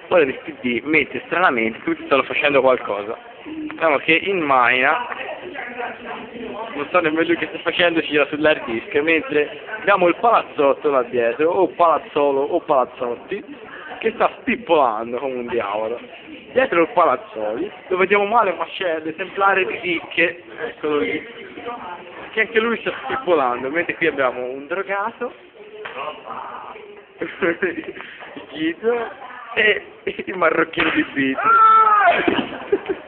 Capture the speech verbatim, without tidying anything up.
ora il P D mette stranamente tutti stanno facendo qualcosa. Vediamo che in Maina non so nemmeno lui che sta facendo, gira sull'hard disk, mentre abbiamo il palazzotto là dietro, o palazzolo o palazzotti, che sta spippolando come un diavolo. Dietro il palazzoli, lo vediamo male ma c'è l'esemplare di Ricche, eccolo lì, che anche lui sta spippolando, mentre qui abbiamo un drogato, Guido e il marrocchino di Beat.